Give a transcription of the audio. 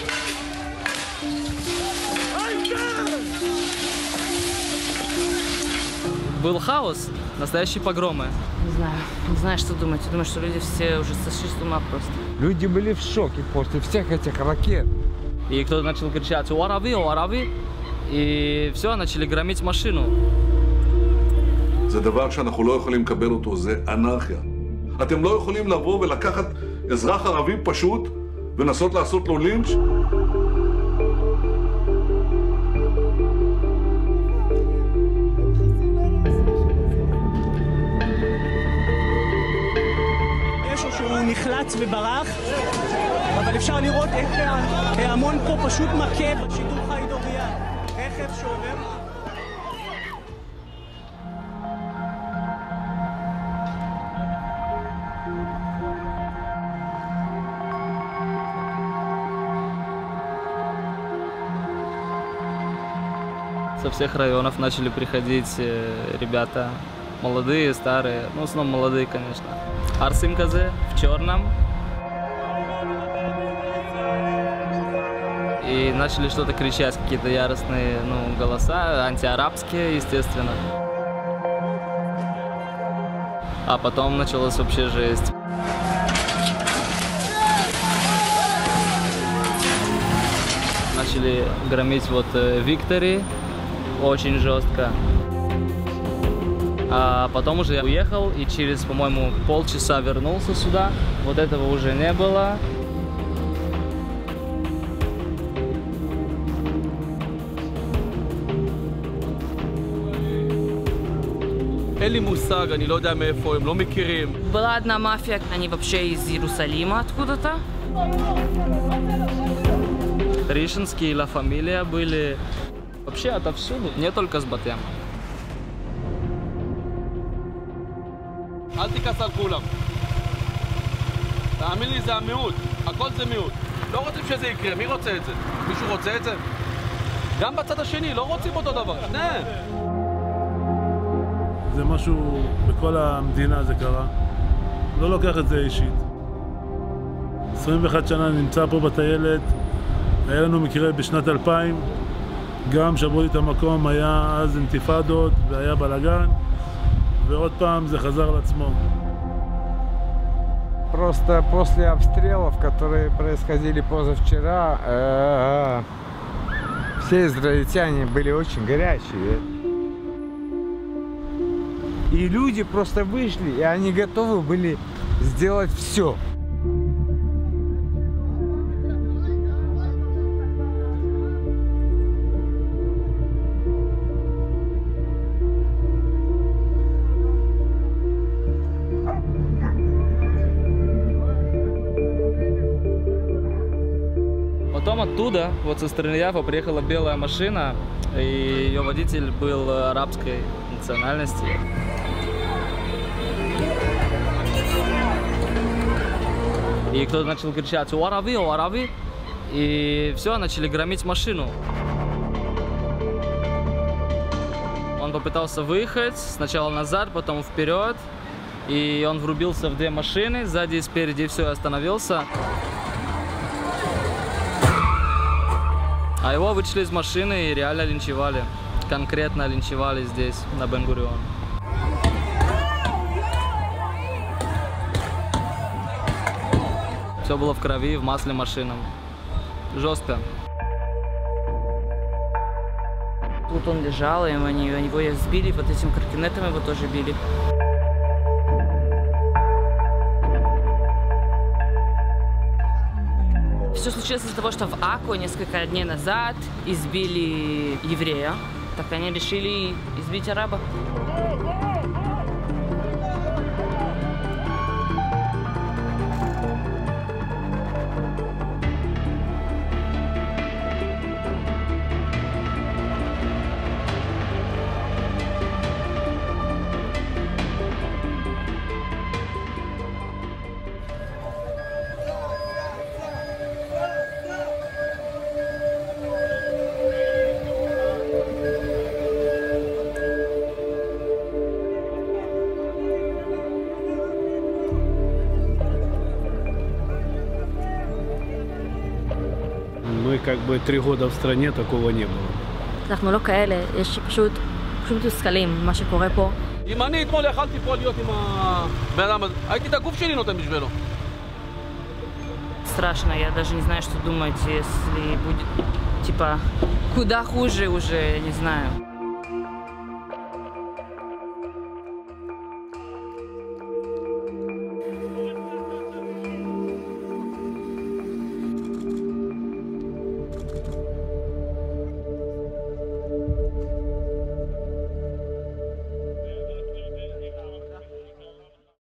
Был хаос, настоящие погромы. Не знаю, что думать. Я думаю, что люди все уже сошли с ума просто. Люди были в шоке после всех этих ракет. И кто-то начал кричать «Уарави!», и все, начали громить машину. זה דבר שאנחנו לא יכולים לקבל אותו, זה אנרכיה. אתם לא יכולים לבוא ולקחת אזרח ערבי פשוט ולנסות לעשות לו לינץ'? שהוא נחלץ וברח, אבל אפשר לראות איך ההמון פה פשוט מכה בשידור חי דוריה. רכב שעובר. Со всех районов начали приходить ребята, молодые, старые, ну, в основном молодые, конечно. Арсим Казе в черном. И начали что-то кричать, какие-то яростные, голоса, антиарабские, естественно. А потом началась вообще жесть. Начали громить Виктори очень жестко. А потом уже я уехал и через, по-моему, полчаса вернулся сюда. Вот этого уже не было. אין לי מושג, אני לא יודע מאיפה, הם לא מכירים. Была одна мафия, они вообще из Иерусалима откуда-то. Ришинские и Ла Фамилия были вообще отовсюду, не только с Батэма. אל תיכנס על כולם. תאמין לי, זה המיעוט. הכל זה מיעוט. לא רוצים שזה יקרה. מי רוצה את זה? מישהו רוצה את זה? גם בצד השני, לא רוצים אותו דבר. שניהם. זה משהו, בכל המדינה זה קרה. לא לוקח את זה אישית. 21 שנה נמצא פה בטיילת. היה לנו מקרה בשנת 2000. גם שברו לי את המקום, היה אז אינתיפאדות והיה בלגן. ועוד פעם זה חזר על עצמו. Просто после обстрелов, которые происходили позавчера, все израильтяне были очень горячие. И люди просто вышли, и они готовы были сделать все. Потом оттуда, со стороны Яфа, приехала белая машина, и ее водитель был арабской национальности. И кто-то начал кричать «Уарави!», и все, начали громить машину. Он попытался выехать, сначала назад, потом вперед, и он врубился в две машины, сзади и спереди, и все, остановился. А его вычли из машины и реально линчевали. Конкретно линчевали здесь, на Бен-Гурион. Все было в крови, в масле машинам. Жестко. Тут он лежал, и его сбили, вот этим крокинетом его тоже били. Все случилось из-за того, что в Аку несколько дней назад избили еврея. Так они решили избить араба. Мы как бы 3 года в стране, такого не было. אנחנו לא כאלה, יש פשוט מתוסכלים ממה שקורה פה. אם אני אתמול יכלתי פה להיות עם הבן אדם הזה, הייתי את הגוף שלי נותן בשבילו. Страшно, я даже не знаю, что думать, если будет, типа, куда хуже уже, не знаю.